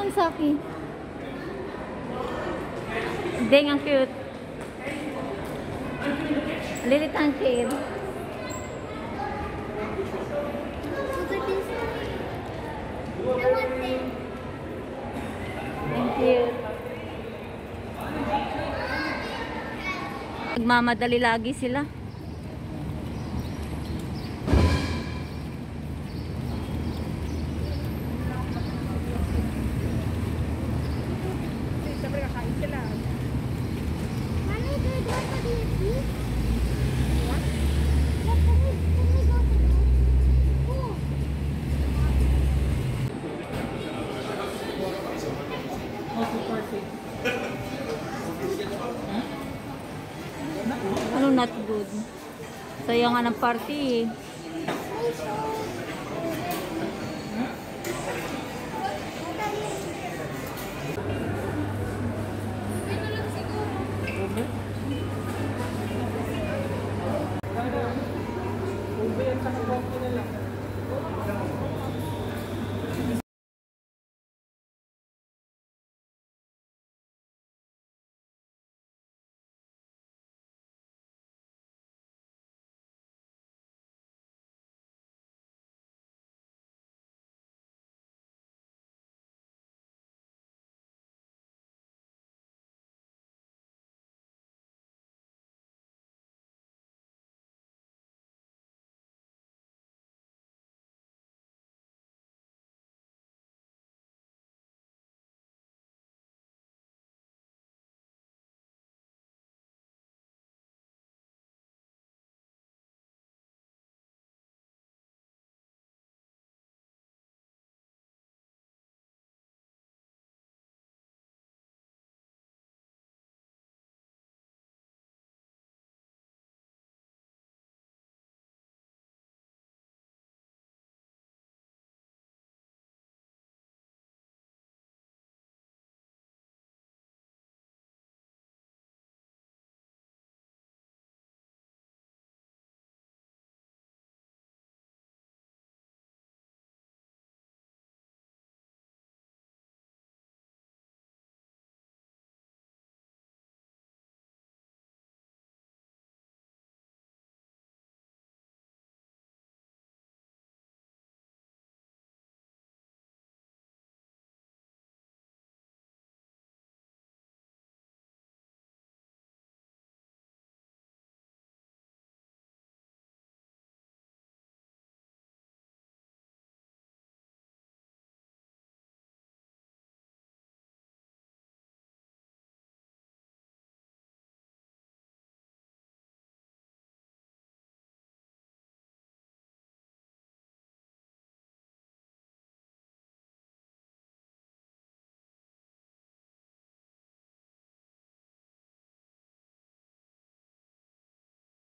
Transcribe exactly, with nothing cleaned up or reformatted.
naman, Saki. Deng, ang cute. Lilit ang kid. Thank you. Nagmamadali lagi sila. Siyempre kakain sila. Mommy, do you want to eat? What? Can we, can we go to bed? Oh. Ano not good? Sayang nga ng party eh. Ube at saka